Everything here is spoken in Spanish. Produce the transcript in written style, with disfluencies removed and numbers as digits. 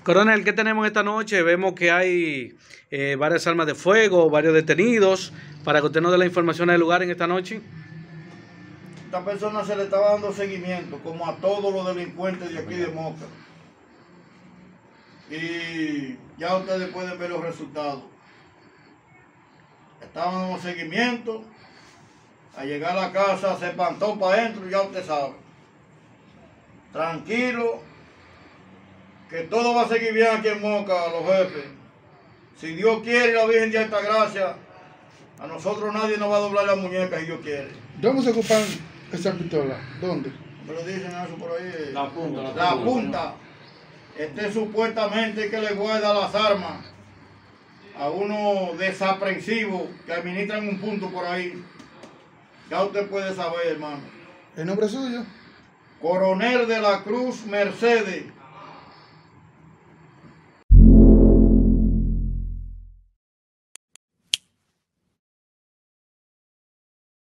Coronel, ¿qué tenemos esta noche? Vemos que hay varias armas de fuego, varios detenidos. Para que usted nos dé la información del lugar en esta noche. Esta persona se le estaba dando seguimiento, como a todos los delincuentes de aquí de Moca. Y ya ustedes pueden ver los resultados. Estaban dando seguimiento. Al llegar a la casa se espantó para adentro, ya usted sabe. Tranquilo, que todo va a seguir bien aquí en Moca, los jefes. Si Dios quiere y la Virgen de Altagracia, a nosotros nadie nos va a doblar la muñeca si Dios quiere. ¿Dónde se ocupan esa pistola? ¿Dónde? ¿Me lo dicen eso por ahí? La punta. La punta. Este supuestamente que le guarda las armas a unos desaprensivos que administran un punto por ahí. Ya usted puede saber, hermano. ¿El nombre suyo? Coronel de la Cruz Mercedes.